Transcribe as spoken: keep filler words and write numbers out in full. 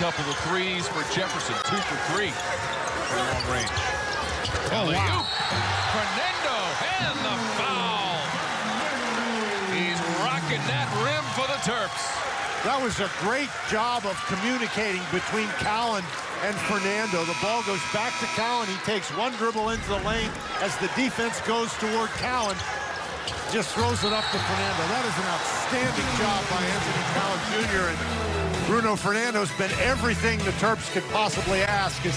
couple of threes for Jefferson. Two for three for long range. Oh, wow. Fernando and the foul. He's rocking that rim for the Terps. That was a great job of communicating between Cowan and Fernando. The ball goes back to Cowan. He takes one dribble into the lane as the defense goes toward Cowan. Just throws it up to Fernando. That is an outstanding job by Anthony Cowan Junior And Bruno Fernando's been everything the Terps could possibly ask.